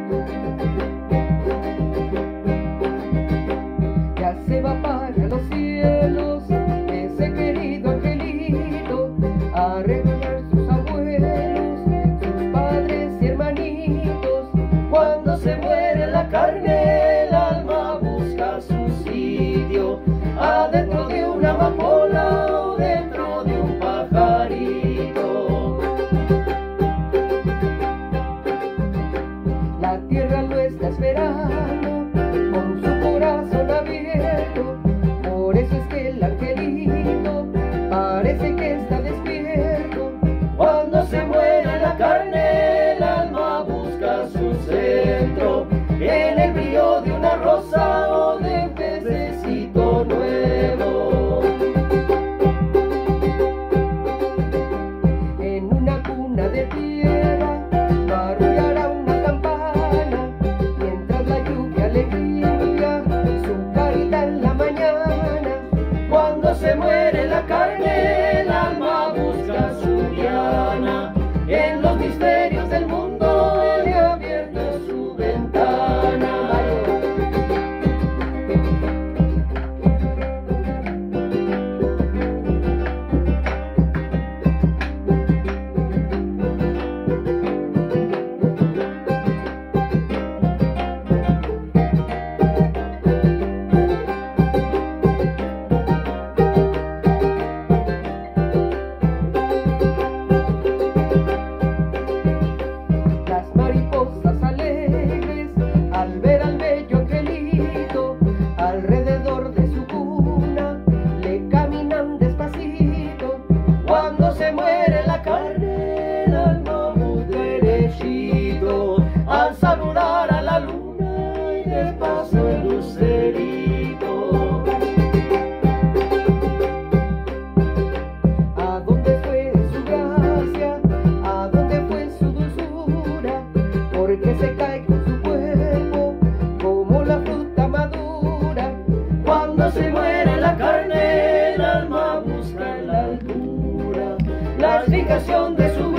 Ya se va para los cielos ese querido angelito a recordar sus abuelos, sus padres y hermanitos. Cuando se muere la carne, el alma busca su sitio adentro de una amapola o dentro de un pajarito. La tierra lo está esperando con su corazón abierto, por eso es que el angelito parece que está despierto. Cuando se muere la carne, el alma busca su centro en el brillo de una rosa o de un pececito nuevo. En una cuna de tierra arrullará una campana, mientras la lluvia le limpia su carita en la mañana. Cuando se muere la carne, el alma busca su diana, en los misterios del mundo le ha abierto su ventana. Las mariposas alegres al ver al bello angelito alrededor de su cuna le caminan despacito. Cuando se muere la carne, el alma muy derechito al saludar a la luna y de paso el lucerito. ¿A dónde fue su gracia? ¿A dónde fue su dulzura? Porque se cae con su cuerpo como la fruta madura. Cuando se muere la carne, el alma busca en la altura la explicación de su